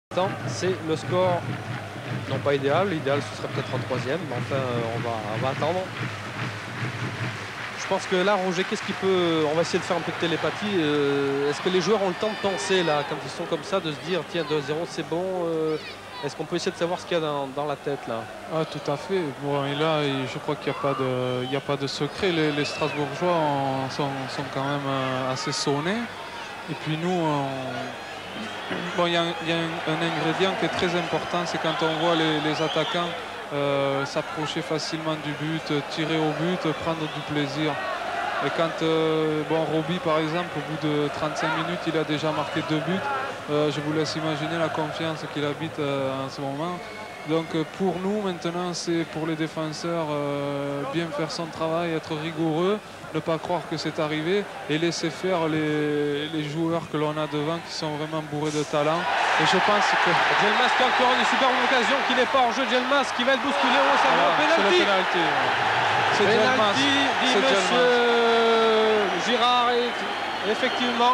C'est le score, non pas idéal, l'idéal ce serait peut-être un troisième, mais enfin on va attendre. Je pense que là, Roger, qu'est-ce qu'il peut, on va essayer de faire un peu de télépathie. Est-ce que les joueurs ont le temps de penser là, quand ils sont comme ça, de se dire tiens 2-0 c'est bon, est-ce qu'on peut essayer de savoir ce qu'il y a dans la tête là? Ah, tout à fait. Bon, et là, je crois qu'il n'y a pas de secret. Les Strasbourgeois sont quand même assez sonnés. Et puis nous, bon, il y a un ingrédient qui est très important, c'est quand on voit les attaquants s'approcher facilement du but, tirer au but, prendre du plaisir. Et quand, bon, Roby, par exemple, au bout de 35 minutes, il a déjà marqué 2 buts. Je vous laisse imaginer la confiance qu'il habite en ce moment. Donc pour nous, maintenant, c'est pour les défenseurs bien faire son travail, être rigoureux, ne pas croire que c'est arrivé et laisser faire les joueurs que l'on a devant qui sont vraiment bourrés de talent. Et je pense que... Djelmas qui a encore une superbe occasion, qui n'est pas en jeu. Djelmas qui va être bousculé au salon. Penalty. C'est Djelmas. Dit monsieur Girard. Et effectivement,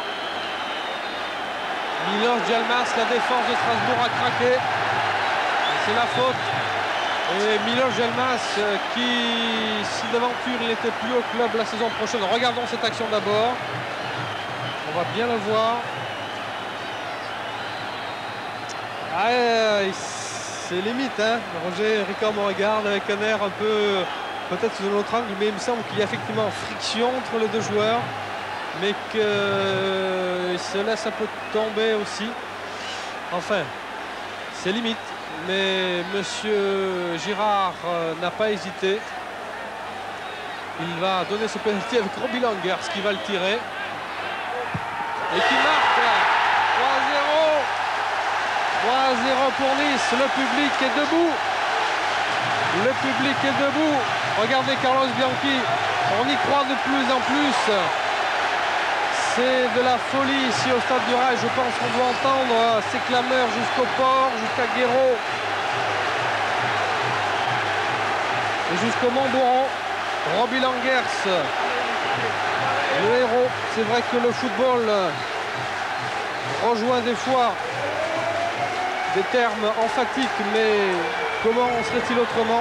Miloš Djelmas, la défense de Strasbourg a craqué. C'est la faute. Et Miloš Djelmas qui, si d'aventure il n'était plus au club la saison prochaine, regardons cette action d'abord. On va bien le voir. Ah, c'est limite, hein. Roger Ricard me regarde avec un air un peu, peut-être sous un autre angle, mais il me semble qu'il y a effectivement friction entre les deux joueurs, mais qu'il se laisse un peu tomber aussi. Enfin, c'est limite. Mais monsieur Girard n'a pas hésité. Il va donner ce pénalty avec Roby Langers qui va le tirer. Et qui marque 3-0. 3-0 pour Nice. Le public est debout. Le public est debout. Regardez Carlos Bianchi. On y croit de plus en plus. C'est de la folie ici au Stade du Rail. Je pense qu'on doit entendre ces clameurs jusqu'au port, jusqu'à Guéraud et jusqu'au Montboron. Roby Langers, le héros. C'est vrai que le football rejoint des fois des termes emphatiques, mais comment en serait-il autrement?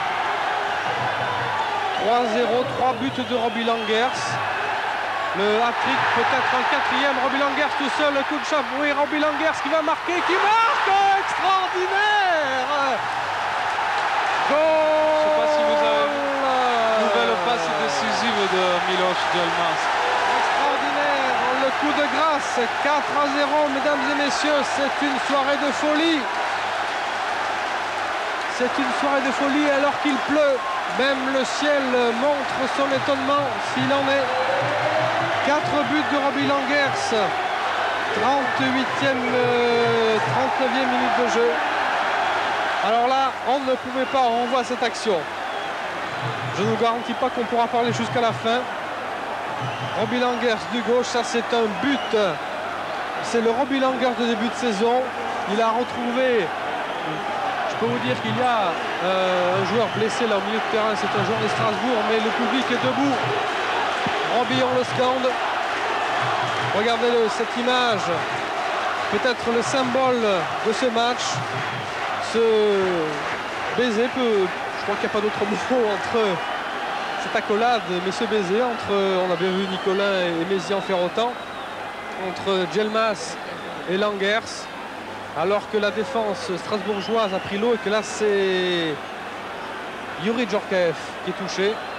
3-0, 3 buts de Roby Langers. Le hat-trick, peut-être un quatrième. Roby Langers tout seul, le coup de chapeau. Et Roby Langers qui va marquer, qui marque. Extraordinaire. Goal. Je ne sais pas si vous avez une nouvelle passe décisive de Miloš Djelmas. Extraordinaire. Le coup de grâce. 4-0, mesdames et messieurs. C'est une soirée de folie. C'est une soirée de folie alors qu'il pleut. Même le ciel montre son étonnement s'il en est. 4 buts de Roby Langers, 39e minute de jeu. Alors là, on ne pouvait pas, on revoit cette action. Je ne vous garantis pas qu'on pourra parler jusqu'à la fin. Roby Langers du gauche, ça c'est un but. C'est le Roby Langers de début de saison. Il a retrouvé, je peux vous dire qu'il y a un joueur blessé là au milieu de terrain, c'est un joueur de Strasbourg, mais le public est debout. Roby, on le scande. Regardez cette image, peut-être le symbole de ce match. Ce baiser peut, je crois qu'il n'y a pas d'autre mot entre cette accolade, mais ce baiser entre, on a bien vu Nicolas et Mézian faire autant, entre Djelmas et Langers, alors que la défense strasbourgeoise a pris l'eau et que là c'est Youri Djorkaeff qui est touché.